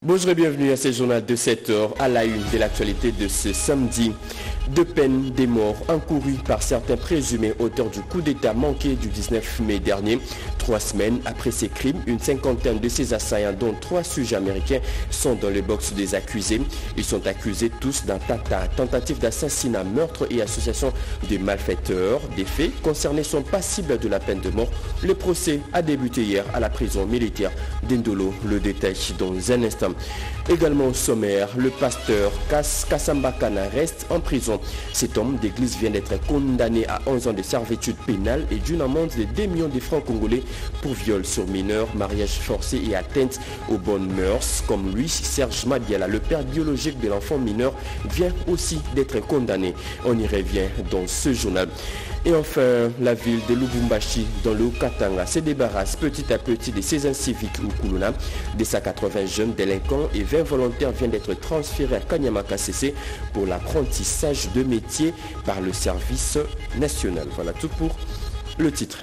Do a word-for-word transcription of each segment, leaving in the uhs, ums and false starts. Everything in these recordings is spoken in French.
Bonjour et bienvenue à ce journal de sept heures à la une de l'actualité de ce samedi. De peine des morts encourues par certains présumés auteurs du coup d'État manqué du dix-neuf mai dernier. Trois semaines après ces crimes, une cinquantaine de ces assaillants, dont trois sujets américains, sont dans le box des accusés. Ils sont accusés tous d'un tentative d'assassinat, meurtre et association de malfaiteurs. Des faits concernés sont passibles de la peine de mort. Le procès a débuté hier à la prison militaire d'Indolo. Le détail dans un instant. Également au sommaire, le pasteur Kassamba Kana reste en prison. Cet homme d'église vient d'être condamné à onze ans de servitude pénale et d'une amende de deux millions de francs congolais pour viol sur mineur, mariage forcé et atteinte aux bonnes mœurs. Comme lui, Serge Madiala, le père biologique de l'enfant mineur, vient aussi d'être condamné. On y revient dans ce journal. Et enfin, la ville de Lubumbashi, dans le Haut-Katanga, se débarrasse petit à petit de ses inciviques ou Kuluna. Des cent quatre-vingts jeunes délinquants et vingt volontaires viennent d'être transférés à Kanyamaka C C pour l'apprentissage de métiers par le service national. Voilà tout pour le titre.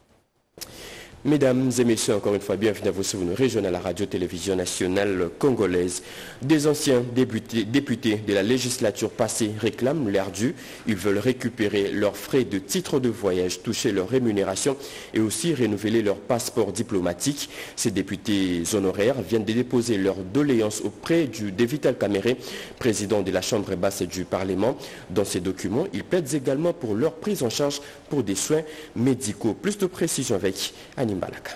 Mesdames et messieurs, encore une fois, bienvenue à vous sur une région à la radio-télévision nationale congolaise. Des anciens députés, députés de la législature passée réclament l'air dû. Ils veulent récupérer leurs frais de titre de voyage, toucher leur rémunération et aussi renouveler leur passeport diplomatique. Ces députés honoraires viennent de déposer leur doléance auprès du de Vital Kamerhe, président de la Chambre basse du Parlement. Dans ces documents, ils plaident également pour leur prise en charge pour des soins médicaux. Plus de précision avec Annie Balaka.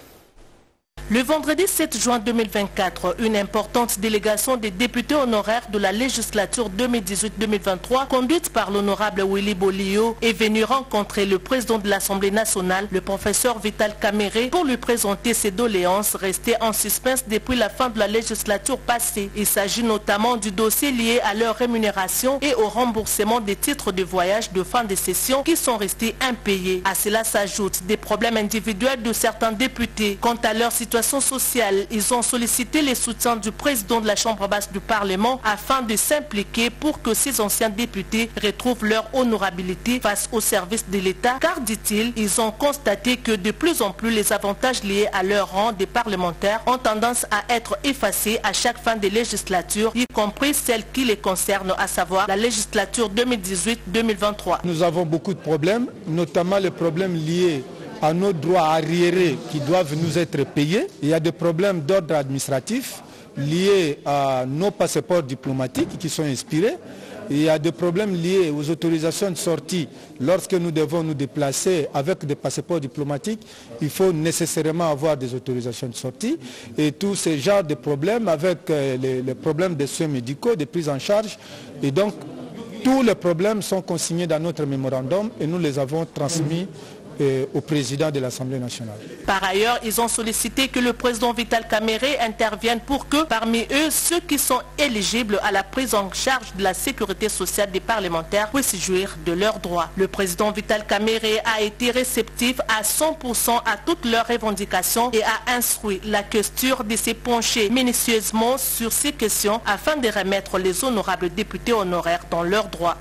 Le vendredi sept juin deux mille vingt-quatre, une importante délégation des députés honoraires de la législature deux mille dix-huit deux mille vingt-trois, conduite par l'honorable Willy Bolio, est venue rencontrer le président de l'Assemblée nationale, le professeur Vital Kamerhe, pour lui présenter ses doléances restées en suspens depuis la fin de la législature passée. Il s'agit notamment du dossier lié à leur rémunération et au remboursement des titres de voyage de fin de session qui sont restés impayés. À cela s'ajoutent des problèmes individuels de certains députés. Quant à leur situation sociale, ils ont sollicité le soutien du président de la Chambre basse du Parlement afin de s'impliquer pour que ces anciens députés retrouvent leur honorabilité face au service de l'État, car, dit-il, ils ont constaté que de plus en plus les avantages liés à leur rang des parlementaires ont tendance à être effacés à chaque fin de législature, y compris celle qui les concerne, à savoir la législature deux mille dix-huit deux mille vingt-trois. Nous avons beaucoup de problèmes, notamment les problèmes liés à nos droits arriérés qui doivent nous être payés. Il y a des problèmes d'ordre administratif liés à nos passeports diplomatiques qui sont expirés. Il y a des problèmes liés aux autorisations de sortie. Lorsque nous devons nous déplacer avec des passeports diplomatiques, il faut nécessairement avoir des autorisations de sortie. Et tous ces genres de problèmes avec les, les problèmes des soins médicaux, des prises en charge. Et donc, tous les problèmes sont consignés dans notre mémorandum et nous les avons transmis au président de l'Assemblée nationale. Par ailleurs, ils ont sollicité que le président Vital Kamerhe intervienne pour que, parmi eux, ceux qui sont éligibles à la prise en charge de la sécurité sociale des parlementaires puissent jouir de leurs droits. Le président Vital Kamerhe a été réceptif à cent pour cent à toutes leurs revendications et a instruit la questure de se pencher minutieusement sur ces questions afin de remettre les honorables députés honoraires dans leurs droits.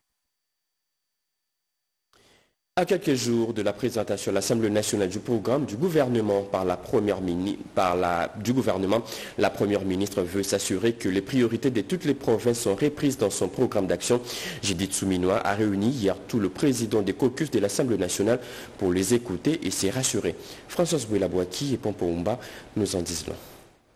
À quelques jours de la présentation à l'Assemblée nationale du programme du gouvernement par la première ministre, par la, du gouvernement, la première ministre veut s'assurer que les priorités de toutes les provinces sont reprises dans son programme d'action. Judith Souminois a réuni hier tout le président des caucus de l'Assemblée nationale pour les écouter et s'y rassurer. Françoise Bouelabouaki et Pompo Oumba nous en disent long.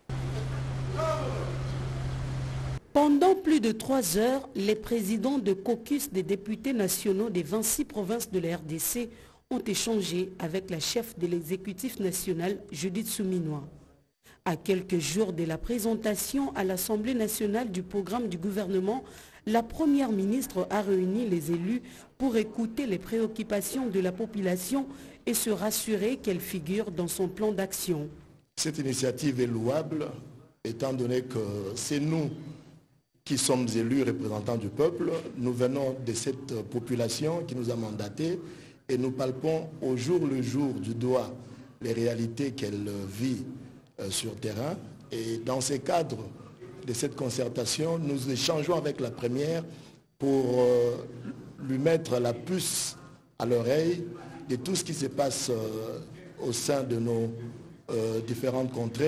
Pendant plus de trois heures, les présidents de caucus des députés nationaux des vingt-six provinces de la R D C ont échangé avec la chef de l'exécutif national, Judith Souminois. À quelques jours de la présentation à l'Assemblée nationale du programme du gouvernement, la première ministre a réuni les élus pour écouter les préoccupations de la population et se rassurer qu'elles figurent dans son plan d'action. Cette initiative est louable, étant donné que c'est nous qui sommes élus représentants du peuple. Nous venons de cette population qui nous a mandatés et nous palpons au jour le jour du doigt les réalités qu'elle vit sur terrain. Et dans ces cadres de cette concertation, nous échangeons avec la première pour lui mettre la puce à l'oreille de tout ce qui se passe au sein de nos différentes contrées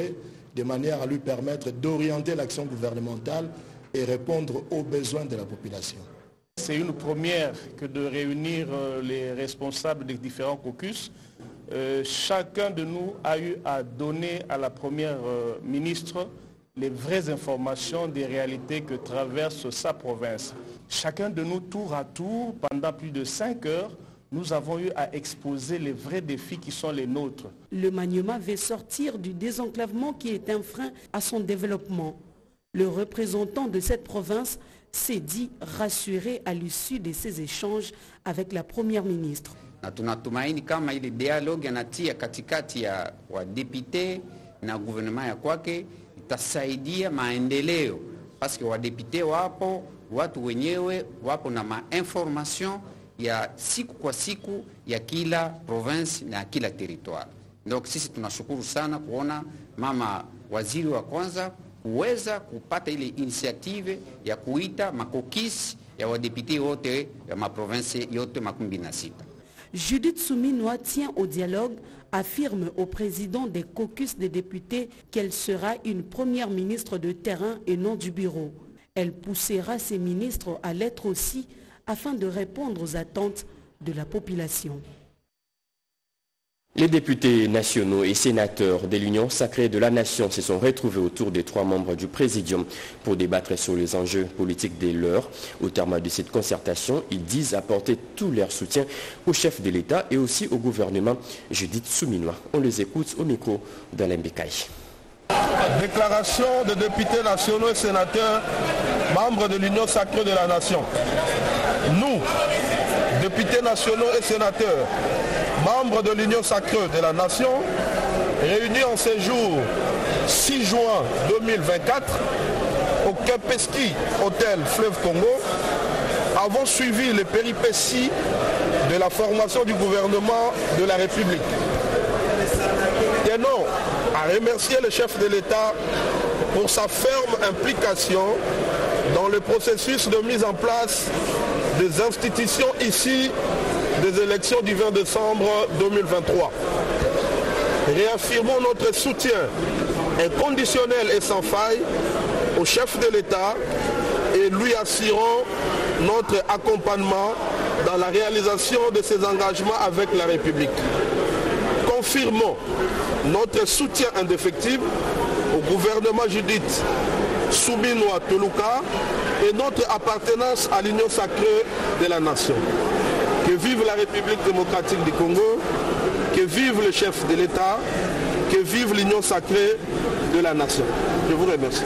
de manière à lui permettre d'orienter l'action gouvernementale et répondre aux besoins de la population. C'est une première que de réunir les responsables des différents caucus. Euh, chacun de nous a eu à donner à la première euh, ministre les vraies informations des réalités que traverse sa province. Chacun de nous, tour à tour, pendant plus de cinq heures, nous avons eu à exposer les vrais défis qui sont les nôtres. Le Maniema veut sortir du désenclavement qui est un frein à son développement. Le représentant de cette province s'est dit rassuré à l'issue de ces échanges avec la première ministre. Na tunatumaini kama ile dialogue anatia katikati ya wadepite na gouvernement ya kwake itasaidia maendeleo, paske wadepite wapo, watu wenyewe wapo na ma-information ya siku kwa siku ya kila province na kila territoire. Donc sisi tunashukuru sana kuona mama waziri wa kwanza kuweza kupata ile initiative ya kuita makokisi ya wadepite wote ya maprovince yote makumi na sita. Judith Souminois tient au dialogue, affirme au président des caucus des députés qu'elle sera une première ministre de terrain et non du bureau. Elle poussera ses ministres à l'être aussi afin de répondre aux attentes de la population. Les députés nationaux et sénateurs de l'Union sacrée de la Nation se sont retrouvés autour des trois membres du Présidium pour débattre sur les enjeux politiques de l'heure. Au terme de cette concertation, ils disent apporter tout leur soutien au chef de l'État et aussi au gouvernement. Judith Souminois, on les écoute au micro d'Alain Bekaï. Déclaration de députés nationaux et sénateurs, membres de l'Union sacrée de la Nation. Nous, députés nationaux et sénateurs, membres de l'Union sacrée de la Nation, réunis en ce jour six juin deux mille vingt-quatre au Kempinski Hôtel Fleuve Congo, avons suivi les péripéties de la formation du gouvernement de la République. Tenons à remercier le chef de l'État pour sa ferme implication dans le processus de mise en place des institutions ici des élections du vingt décembre deux mille vingt-trois. Réaffirmons notre soutien inconditionnel et sans faille au chef de l'État et lui assurons notre accompagnement dans la réalisation de ses engagements avec la République. Confirmons notre soutien indéfectible au gouvernement Judith Souminois Toluka et notre appartenance à l'Union sacrée de la Nation. Que vive la République démocratique du Congo, que vive le chef de l'État, que vive l'Union sacrée de la Nation. Je vous remercie.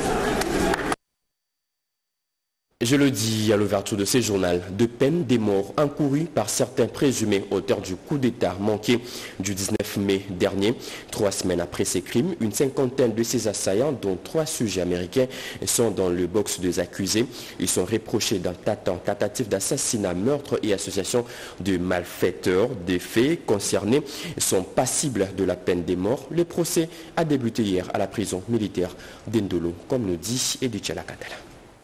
Je le dis à l'ouverture de ce journal, de peine des morts encourues par certains présumés auteurs du coup d'État manqué du dix-neuf mai dernier. Trois semaines après ces crimes, une cinquantaine de ces assaillants, dont trois sujets américains, sont dans le box des accusés. Ils sont reprochés d'un tentative d'assassinat, meurtre et association de malfaiteurs. Des faits concernés sont passibles de la peine des morts. Le procès a débuté hier à la prison militaire d'Indolo, comme nous dit Edith Chalakadala.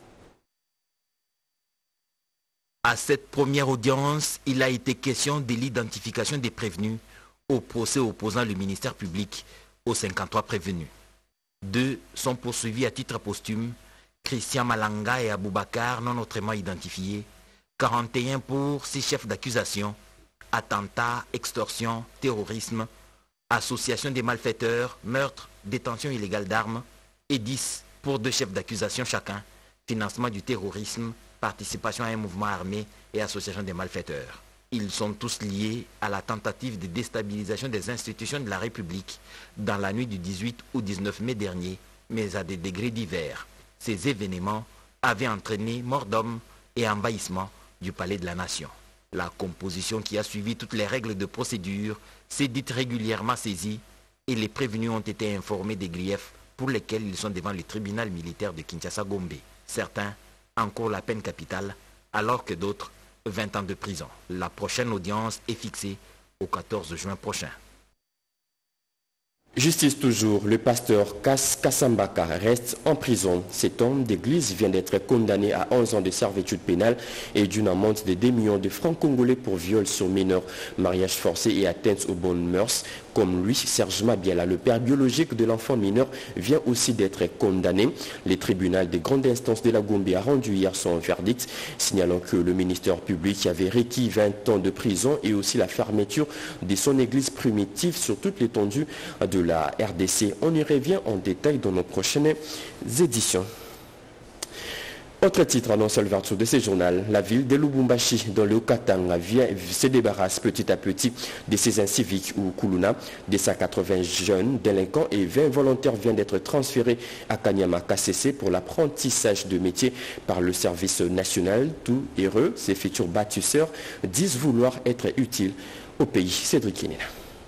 À cette première audience, il a été question de l'identification des prévenus au procès opposant le ministère public aux cinquante-trois prévenus. Deux sont poursuivis à titre posthume, Christian Malanga et Aboubakar non autrement identifiés, quarante et un pour six chefs d'accusation, attentat, extorsion, terrorisme, association des malfaiteurs, meurtre, détention illégale d'armes, et dix pour deux chefs d'accusation chacun, financement du terrorisme, participation à un mouvement armé et association des malfaiteurs. Ils sont tous liés à la tentative de déstabilisation des institutions de la République dans la nuit du dix-huit au dix-neuf mai dernier, mais à des degrés divers. Ces événements avaient entraîné mort d'hommes et envahissement du palais de la Nation. La composition qui a suivi toutes les règles de procédure s'est dite régulièrement saisie et les prévenus ont été informés des griefs pour lesquels ils sont devant le tribunal militaire de Kinshasa-Gombe. Certains encourent la peine capitale, alors que d'autres, vingt ans de prison. La prochaine audience est fixée au quatorze juin prochain. Justice toujours, le pasteur Kas Kasambaka reste en prison. Cet homme d'église vient d'être condamné à onze ans de servitude pénale et d'une amende de deux millions de francs congolais pour viol sur mineur, mariage forcé et atteinte aux bonnes mœurs. Comme lui, Serge Mabiala, le père biologique de l'enfant mineur, vient aussi d'être condamné. Le tribunal de grande instance de la Gombe a rendu hier son verdict, signalant que le ministère public avait requis vingt ans de prison et aussi la fermeture de son église primitive sur toute l'étendue de la R D C. On y revient en détail dans nos prochaines éditions. Autre titre annonce l'ouverture de ce journal, la ville de Lubumbashi dans le Haut-Katanga vient se débarrasse petit à petit de ses inciviques ou Kuluna. Des cent quatre-vingts jeunes délinquants et vingt volontaires viennent d'être transférés à Kanyama K C C pour l'apprentissage de métier par le service national. Tout heureux, ces futurs bâtisseurs disent vouloir être utiles au pays. Cédric Kinina.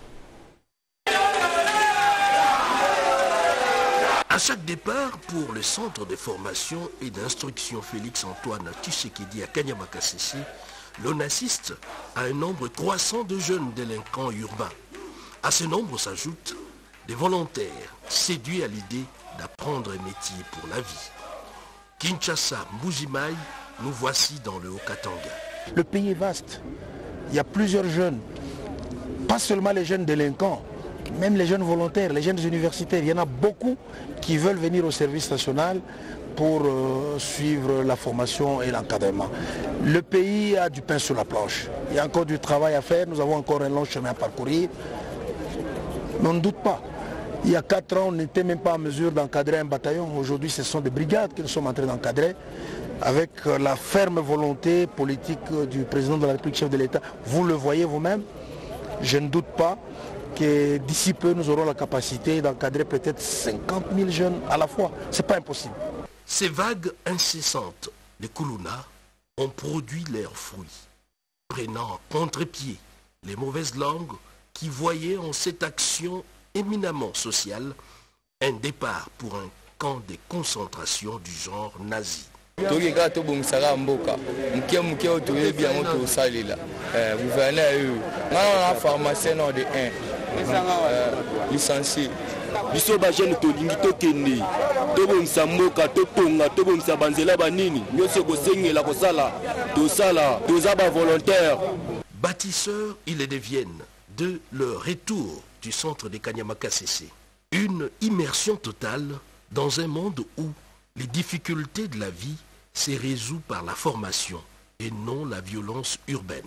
À chaque départ, pour le centre de formation et d'instruction Félix-Antoine Tshisekedi à Kanyama K C C, l'on assiste à un nombre croissant de jeunes délinquants urbains. À ce nombre s'ajoutent des volontaires séduits à l'idée d'apprendre un métier pour la vie. Kinshasa, Mbujimai, nous voici dans le Haut-Katanga. Le pays est vaste. Il y a plusieurs jeunes, pas seulement les jeunes délinquants, même les jeunes volontaires, les jeunes universitaires. Il y en a beaucoup qui veulent venir au service national pour euh, suivre la formation et l'encadrement. Le pays a du pain sur la planche. Il y a encore du travail à faire. Nous avons encore un long chemin à parcourir. Mais on ne doute pas. Il y a quatre ans, on n'était même pas en mesure d'encadrer un bataillon. Aujourd'hui, ce sont des brigades que nous sommes en train d'encadrer avec la ferme volonté politique du président de la République, chef de l'État. Vous le voyez vous-même. Je ne doute pas que d'ici peu, nous aurons la capacité d'encadrer peut-être cinquante mille jeunes à la fois. Ce n'est pas impossible. Ces vagues incessantes de Kuluna ont produit leurs fruits, prenant en contre-pied les mauvaises langues qui voyaient en cette action éminemment sociale un départ pour un camp de concentration du genre nazi. tokeka tobongisaka mboka moke moke oyo toyebi yango tosalela gouverneur oyo ngana na pharmacien no de un licencié biso bajeune tolingi tokende tobongisa mboka totonga tobongisa banzela banini nyonso ekosengela kosala tosala toza bavolontaire. Bâtisseurs, ils deviennent de leur retour du centre de Kanyama K C C. Une immersion totale dans un monde où les difficultés de la vie se résout par la formation et non la violence urbaine.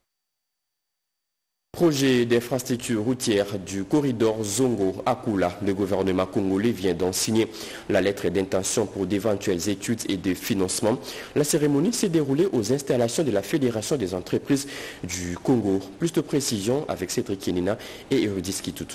Projet d'infrastructure routière du corridor Zongo-Akula, le gouvernement congolais vient d'en signer la lettre d'intention pour d'éventuelles études et de financement. La cérémonie s'est déroulée aux installations de la Fédération des entreprises du Congo. Plus de précision avec Cédric Kenina et Eurydice Kitutu.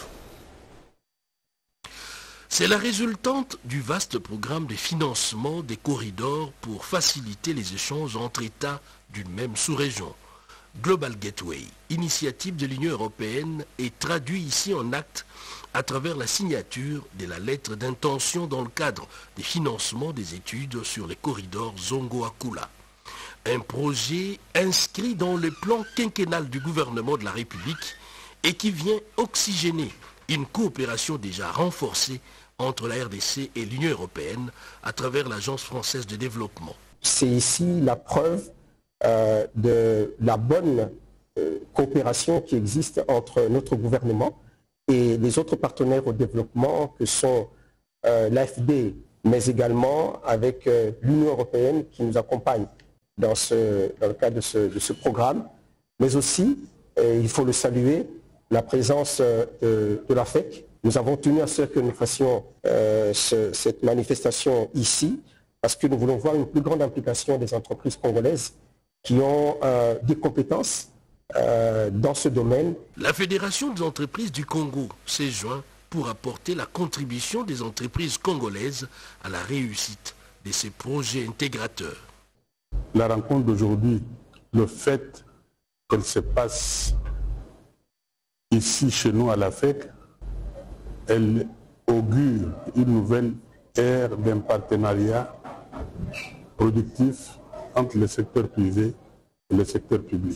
C'est la résultante du vaste programme de financement des corridors pour faciliter les échanges entre États d'une même sous-région. Global Gateway, initiative de l'Union européenne, est traduit ici en acte à travers la signature de la lettre d'intention dans le cadre des financements des études sur les corridors Zongo-Akula. Un projet inscrit dans le plan quinquennal du gouvernement de la République et qui vient oxygéner une coopération déjà renforcée entre la R D C et l'Union européenne à travers l'Agence française de développement. C'est ici la preuve euh, de la bonne euh, coopération qui existe entre notre gouvernement et les autres partenaires au développement que sont euh, l'A F D, mais également avec euh, l'Union européenne qui nous accompagne dans, ce, dans le cadre de ce, de ce programme, mais aussi, euh, il faut le saluer, la présence euh, de, de l'A F E C. Nous avons tenu à ce que nous fassions euh, ce, cette manifestation ici, parce que nous voulons voir une plus grande implication des entreprises congolaises qui ont euh, des compétences euh, dans ce domaine. La Fédération des entreprises du Congo s'est jointe pour apporter la contribution des entreprises congolaises à la réussite de ces projets intégrateurs. La rencontre d'aujourd'hui, le fait qu'elle se passe ici chez nous à l'A F E C, elle augure une nouvelle ère d'un partenariat productif entre le secteur privé et le secteur public.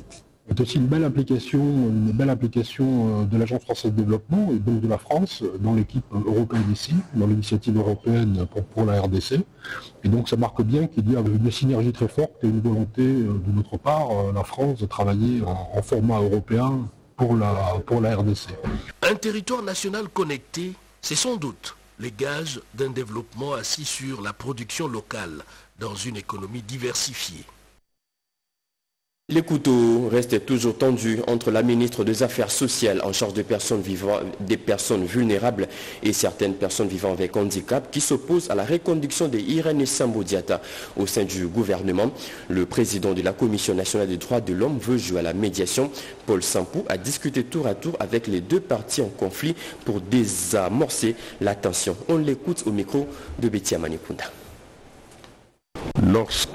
est aussi une belle application, une belle application de l'Agence française de développement et donc de la France dans l'équipe européenne ici, dans l'initiative européenne pour, pour la R D C. Et donc ça marque bien qu'il y a une synergie très forte et une volonté de notre part, la France, de travailler en, en format européen pour la, pour la R D C. Un territoire national connecté, c'est sans doute les gages d'un développement assis sur la production locale dans une économie diversifiée. Les couteaux restent toujours tendus entre la ministre des Affaires sociales en charge des personnes, vivant, des personnes vulnérables et certaines personnes vivant avec handicap qui s'opposent à la reconduction de Irène Sambou-Diatta au sein du gouvernement. Le président de la Commission nationale des droits de l'homme veut jouer à la médiation. Paul Sampou a discuté tour à tour avec les deux parties en conflit pour désamorcer la tension. On l'écoute au micro de Betty Amanipunda. Lorsque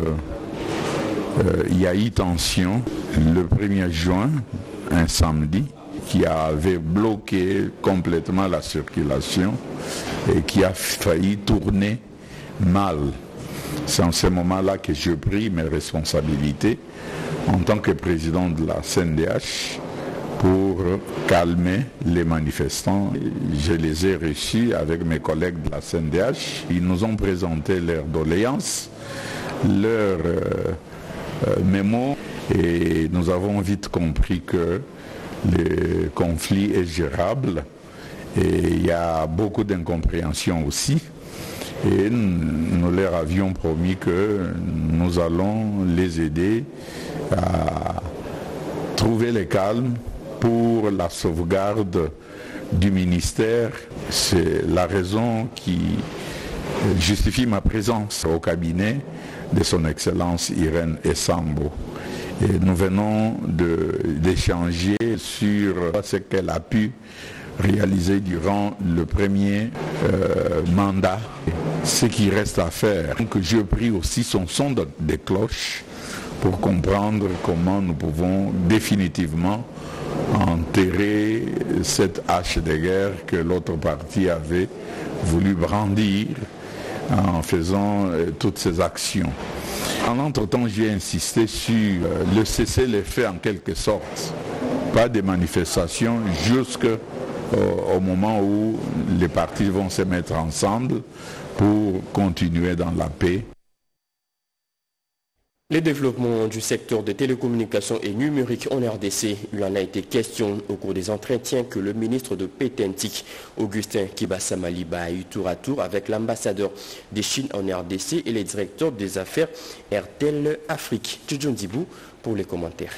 Euh, il y a eu tension le premier juin, un samedi, qui avait bloqué complètement la circulation et qui a failli tourner mal. C'est en ce moment-là que j'ai pris mes responsabilités en tant que président de la C N D H pour calmer les manifestants. Je les ai reçus avec mes collègues de la C N D H. Ils nous ont présenté leurs doléances, leurs euh, Euh, mémo, et nous avons vite compris que le conflit est gérable et il y a beaucoup d'incompréhension aussi, et nous leur avions promis que nous allons les aider à trouver le calme pour la sauvegarde du ministère. C'est la raison qui justifie ma présence au cabinet de son Excellence Irène Sambou. Et nous venons d'échanger sur ce qu'elle a pu réaliser durant le premier euh, mandat, ce qui reste à faire. Donc je prie aussi son son de, de cloche pour comprendre comment nous pouvons définitivement enterrer cette hache de guerre que l'autre partie avait voulu brandir en faisant euh, toutes ces actions. En entre-temps, j'ai insisté sur euh, le cessez-le-feu en quelque sorte. Pas de manifestations jusqu'au euh, moment où les partis vont se mettre ensemble pour continuer dans la paix. Les développements du secteur des télécommunications et numériques en R D C, il en a été question au cours des entretiens que le ministre de Pétentique, Augustin Kibassa Maliba, a eu tour à tour avec l'ambassadeur de Chine en R D C et les directeurs des affaires R T L Afrique. Tudjon Dibou pour les commentaires.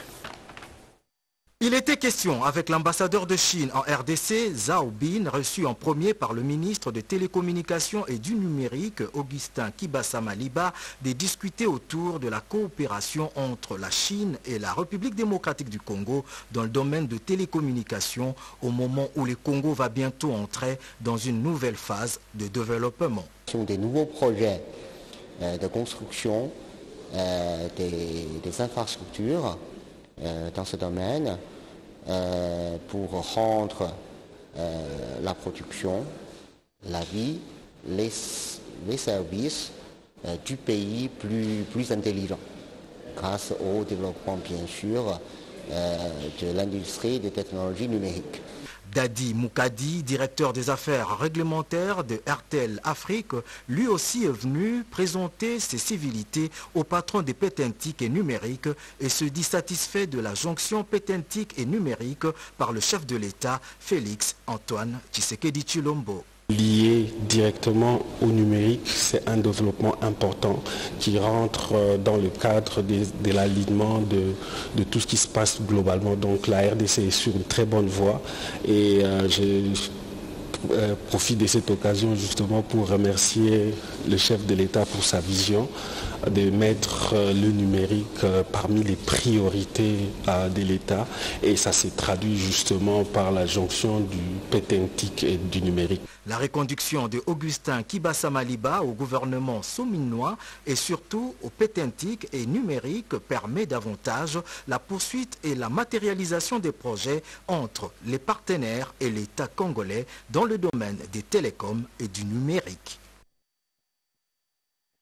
Il était question avec l'ambassadeur de Chine en R D C, Zhao Bin, reçu en premier par le ministre des Télécommunications et du Numérique, Augustin Kibassa Maliba, de discuter autour de la coopération entre la Chine et la République démocratique du Congo dans le domaine de télécommunications au moment où le Congo va bientôt entrer dans une nouvelle phase de développement. Ce sont des nouveaux projets euh, de construction euh, des, des infrastructures euh, dans ce domaine. Euh, pour rendre euh, la production, la vie, les, les services euh, du pays plus, plus intelligents grâce au développement bien sûr euh, de l'industrie des technologies numériques. Dadi Moukadi, directeur des affaires réglementaires de R T L Afrique, lui aussi est venu présenter ses civilités au patron des Pétentique et numérique et se dit satisfait de la jonction Pétentique et numérique par le chef de l'État, Félix Antoine Tshisekedi Tshilombo. Lié directement au numérique, c'est un développement important qui rentre dans le cadre de, de l'alignement de, de tout ce qui se passe globalement. Donc la R D C est sur une très bonne voie et euh, je euh, profite de cette occasion justement pour remercier le chef de l'État pour sa vision de mettre le numérique parmi les priorités de l'État et ça s'est traduit justement par la jonction du Pétentique et du numérique. La reconduction de Augustin Kibassa Maliba au gouvernement sominois et surtout au Pétentique et numérique permet davantage la poursuite et la matérialisation des projets entre les partenaires et l'État congolais dans le domaine des télécoms et du numérique.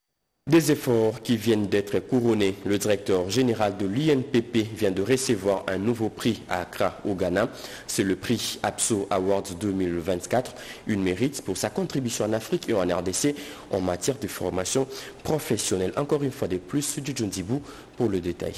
Des efforts qui viennent d'être couronnés. Le directeur général de l'I N P P vient de recevoir un nouveau prix à Accra, au Ghana. C'est le prix Abso Awards deux mille vingt-quatre. Une mérite pour sa contribution en Afrique et en R D C en matière de formation professionnelle. Encore une fois de plus, du John Dibou pour le détail.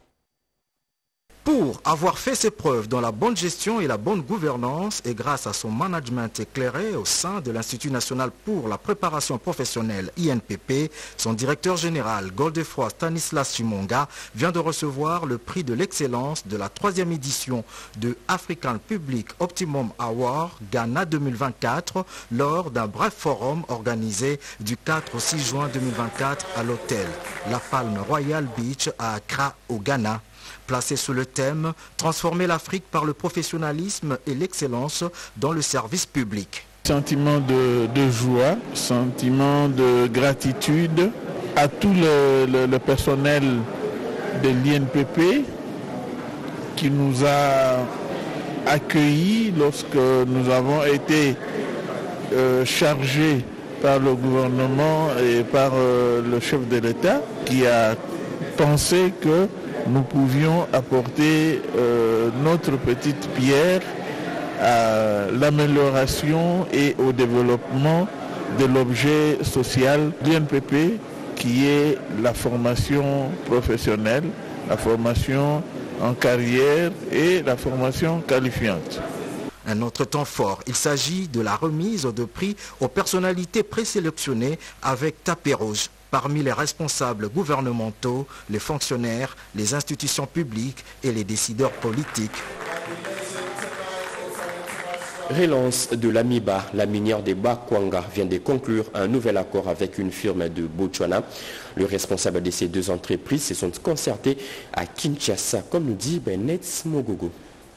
Pour avoir fait ses preuves dans la bonne gestion et la bonne gouvernance et grâce à son management éclairé au sein de l'Institut national pour la préparation professionnelle I N P P, son directeur général Godefroy Stanislas Chimonga vient de recevoir le prix de l'excellence de la troisième édition de African Public Optimum Award Ghana deux mille vingt-quatre lors d'un bref forum organisé du quatre au six juin deux mille vingt-quatre à l'hôtel La Palme Royal Beach à Accra au Ghana. Placé sous le thème « Transformer l'Afrique par le professionnalisme et l'excellence dans le service public ». Sentiment de, de joie, sentiment de gratitude à tout le, le, le personnel de l'I N P P qui nous a accueillis lorsque nous avons été euh, chargés par le gouvernement et par euh, le chef de l'État qui a pensé que nous pouvions apporter euh, notre petite pierre à l'amélioration et au développement de l'objet social du N P P qui est la formation professionnelle, la formation en carrière et la formation qualifiante. Un autre temps fort, il s'agit de la remise de prix aux personnalités présélectionnées avec tapis rouge. Parmi les responsables gouvernementaux, les fonctionnaires, les institutions publiques et les décideurs politiques. Relance de l'Amiba, la minière de Bakwanga vient de conclure un nouvel accord avec une firme de Botswana. Le responsable de ces deux entreprises se sont concertés à Kinshasa, comme nous dit Benet Mogogo.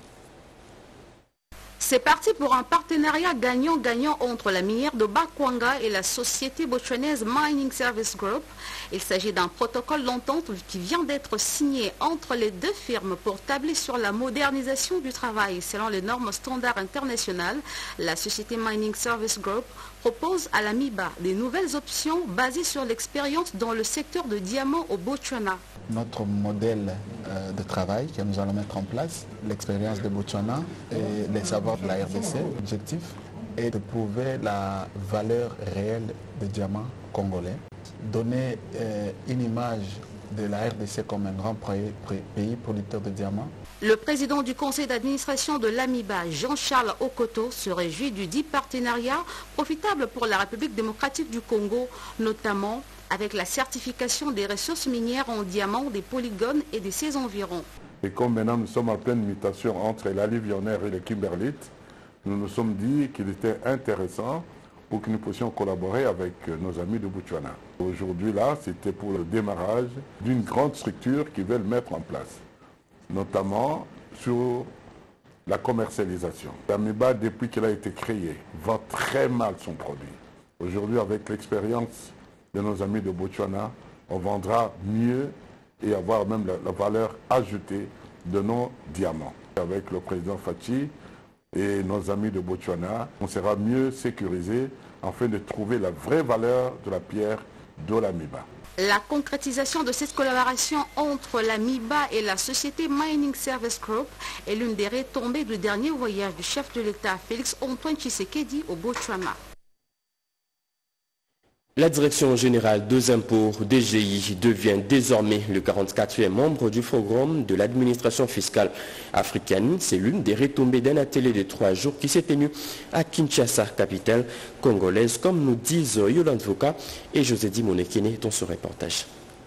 C'est parti pour un partenariat gagnant-gagnant entre la minière de Bakwanga et la société botswanaise Mining Service Group. Il s'agit d'un protocole d'entente qui vient d'être signé entre les deux firmes pour tabler sur la modernisation du travail. Selon les normes standards internationales, la société Mining Service Group propose à la MIBA des nouvelles options basées sur l'expérience dans le secteur de diamants au Botswana. Notre modèle euh, de travail que nous allons mettre en place, l'expérience de Botswana et les savoirs de la R D C. L'objectif est de prouver la valeur réelle des diamants congolais, donner euh, une image de la R D C comme un grand pays producteur de diamants. Le président du conseil d'administration de l'AMIBA, Jean-Charles Okoto, se réjouit du dit partenariat profitable pour la République démocratique du Congo, notamment avec la certification des ressources minières en diamants, des polygones et de ses environs. Et comme maintenant nous sommes en pleine mutation entre la Livionnaire et le Kimberlite, nous nous sommes dit qu'il était intéressant pour que nous puissions collaborer avec nos amis de Botswana. Aujourd'hui là, c'était pour le démarrage d'une grande structure qu'ils veulent mettre en place, notamment sur la commercialisation. L'AMIBA, depuis qu'elle a été créée, vend très mal son produit. Aujourd'hui, avec l'expérience de nos amis de Botswana, on vendra mieux et avoir même la, la valeur ajoutée de nos diamants. Avec le président Fachi et nos amis de Botswana, on sera mieux sécurisé afin de trouver la vraie valeur de la pierre de l'AMIBA. La concrétisation de cette collaboration entre l'AMIBA et la société Mining Service Group est l'une des retombées du dernier voyage du chef de l'État Félix Antoine Tshisekedi au Botswana. La Direction générale des impôts D G I devient désormais le quarante-quatrième membre du forum de l'administration fiscale africaine. C'est l'une des retombées d'un atelier de trois jours qui s'est tenu à Kinshasa, capitale congolaise, comme nous disent Yolande Voka et José Monekene dans ce reportage.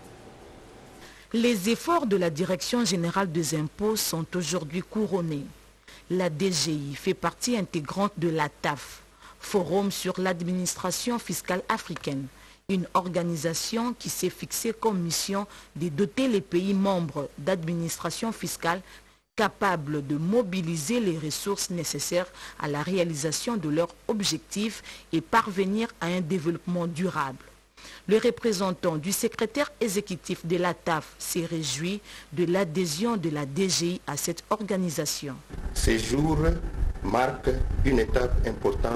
Les efforts de la Direction générale des impôts sont aujourd'hui couronnés. La D G I fait partie intégrante de l'A T A F, Forum sur l'administration fiscale africaine, une organisation qui s'est fixée comme mission de doter les pays membres d'administration fiscale capables de mobiliser les ressources nécessaires à la réalisation de leurs objectifs et parvenir à un développement durable. Le représentant du secrétaire exécutif de l'A T A F s'est réjoui de l'adhésion de la D G I à cette organisation. Ces jours marquent une étape importante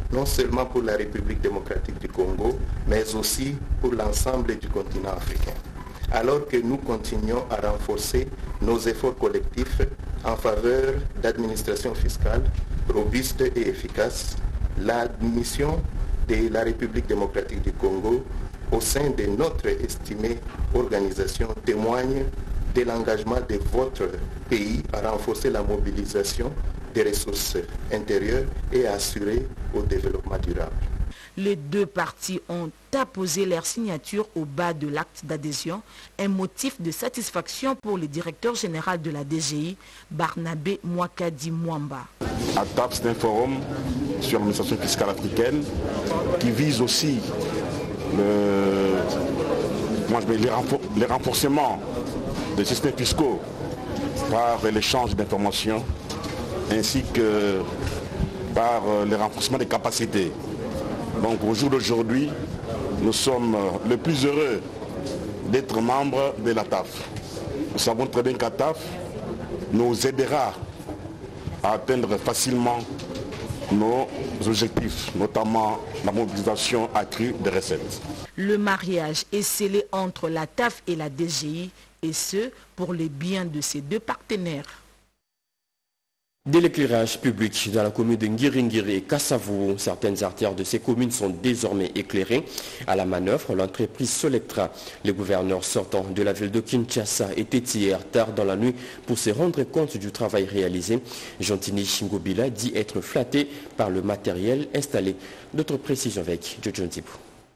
non seulement pour la République démocratique du Congo, mais aussi pour l'ensemble du continent africain. Alors que nous continuons à renforcer nos efforts collectifs en faveur d'administration fiscale robuste et efficace, la mission de la République démocratique du Congo au sein de notre estimée organisation témoigne de l'engagement de votre pays à renforcer la mobilisation des ressources intérieures et à assurer au développement durable. Les deux parties ont apposé leur signature au bas de l'acte d'adhésion, un motif de satisfaction pour le directeur général de la D G I, Barnabé Mwakadi Mwamba. A T A P, c'est un forum sur l'administration fiscale africaine qui vise aussi le, moi, les, renfor les renforcements des systèmes fiscaux par l'échange d'informations ainsi que par le renforcement des capacités. Donc au jour d'aujourd'hui, nous sommes les plus heureux d'être membres de la T A F. Nous savons très bien qu'A T A F nous aidera à atteindre facilement nos objectifs, notamment la mobilisation accrue des recettes. Le mariage est scellé entre la T A F et la D G I, et ce, pour le bien de ces deux partenaires. De l'éclairage public dans la commune de Ngiringiri et Kassavou, certaines artères de ces communes sont désormais éclairées. À la manœuvre, l'entreprise Solectra, le gouverneur sortant de la ville de Kinshasa, était hier tard dans la nuit pour se rendre compte du travail réalisé. Jantini Ngobila dit être flatté par le matériel installé. D'autres précisions avec Jojo Ntibou.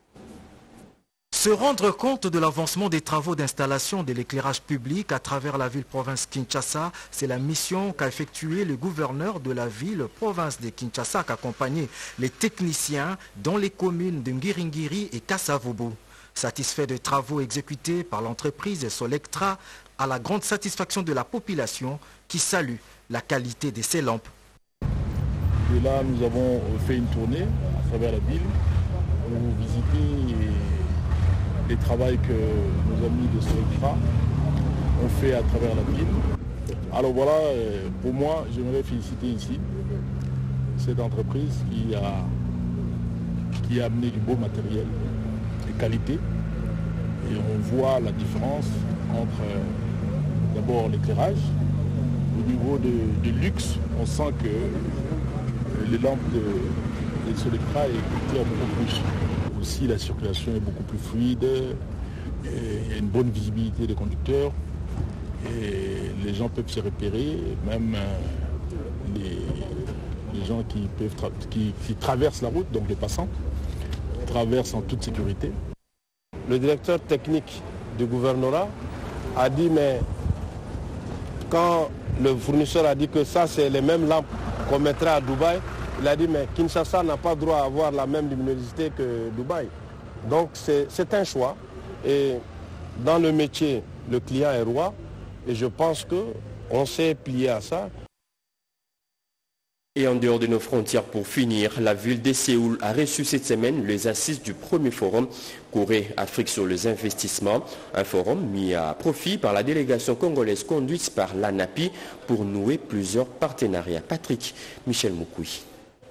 Se rendre compte de l'avancement des travaux d'installation de l'éclairage public à travers la ville-province Kinshasa, c'est la mission qu'a effectué le gouverneur de la ville-province de Kinshasa, qui accompagnait les techniciens dans les communes de Ngiringiri et Kassavobo. Satisfait des travaux exécutés par l'entreprise Solectra, à la grande satisfaction de la population qui salue la qualité de ces lampes. Et là, nous avons fait une tournée à travers la ville pour visiter les travaux que nos amis de Solectra ont fait à travers la ville. Alors voilà, pour moi, j'aimerais féliciter ici cette entreprise qui a, qui a amené du beau matériel de qualité. Et on voit la différence entre d'abord l'éclairage. Au niveau de, de luxe, on sent que les lampes de, de Solectra éclairent beaucoup plus. Aussi, la circulation est beaucoup plus fluide, et il y a une bonne visibilité des conducteurs et les gens peuvent se repérer, même les, les gens qui, peuvent tra qui, qui traversent la route, donc les passants, traversent en toute sécurité. Le directeur technique du gouvernorat a dit, mais quand le fournisseur a dit que ça c'est les mêmes lampes qu'on mettra à Dubaï, il a dit, mais Kinshasa n'a pas droit à avoir la même luminosité que Dubaï. Donc c'est un choix. Et dans le métier, le client est roi. Et je pense qu'on s'est plié à ça. Et en dehors de nos frontières, pour finir, la ville de Séoul a reçu cette semaine les assises du premier forum Corée-Afrique sur les investissements. Un forum mis à profit par la délégation congolaise conduite par l'ANAPI pour nouer plusieurs partenariats. Patrick Michel Moukoui.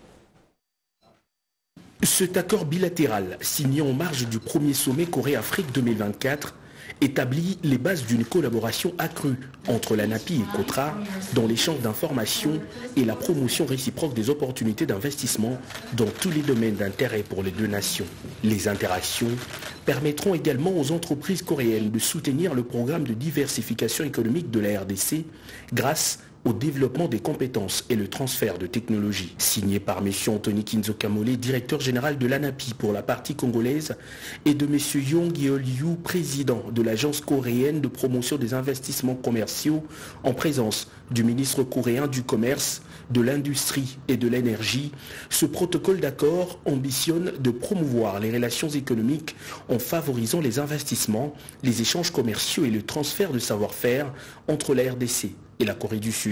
Cet accord bilatéral, signé en marge du premier sommet Corée-Afrique deux mille vingt-quatre, établit les bases d'une collaboration accrue entre l'ANAPI et COTRA dans l'échange d'informations et la promotion réciproque des opportunités d'investissement dans tous les domaines d'intérêt pour les deux nations. Les interactions permettront également aux entreprises coréennes de soutenir le programme de diversification économique de la R D C grâce au développement des compétences et le transfert de technologies. Signé par M. Anthony Kinzo Kamole, directeur général de l'ANAPI pour la partie congolaise, et de M. Yong Yeol-yu, président de l'agence coréenne de promotion des investissements commerciaux, en présence du ministre coréen du Commerce, de l'Industrie et de l'Énergie, ce protocole d'accord ambitionne de promouvoir les relations économiques en favorisant les investissements, les échanges commerciaux et le transfert de savoir-faire entre la R D C et la Corée du Sud.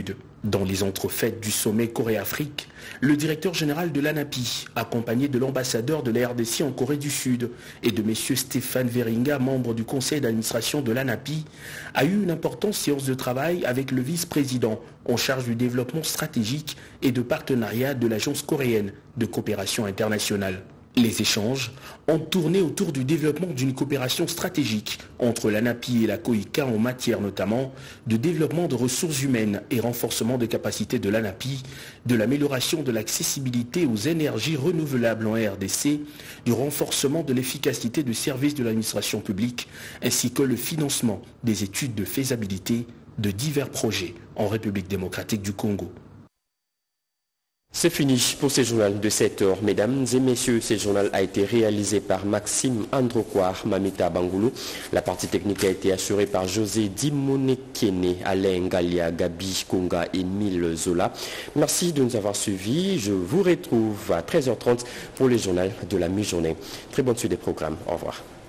Dans les entrefaites du sommet Corée-Afrique, le directeur général de l'ANAPI, accompagné de l'ambassadeur de la R D C en Corée du Sud et de M. Stéphane Veringa, membre du conseil d'administration de l'ANAPI, a eu une importante séance de travail avec le vice-président en charge du développement stratégique et de partenariat de l'Agence coréenne de coopération internationale. Les échanges ont tourné autour du développement d'une coopération stratégique entre l'ANAPI et la COICA en matière notamment de développement de ressources humaines et renforcement des capacités de l'ANAPI, de l'amélioration de l'accessibilité aux énergies renouvelables en R D C, du renforcement de l'efficacité du service de l'administration publique, ainsi que le financement des études de faisabilité de divers projets en République démocratique du Congo. C'est fini pour ce journal de sept heures. Mesdames et messieurs, ce journal a été réalisé par Maxime Androquar, Mamita Bangoulou. La partie technique a été assurée par José Dimonekene, Alain Galia, Gabi Konga et Emile Zola. Merci de nous avoir suivis. Je vous retrouve à treize heures trente pour le journal de la mi-journée. Très bonne suite des programmes. Au revoir.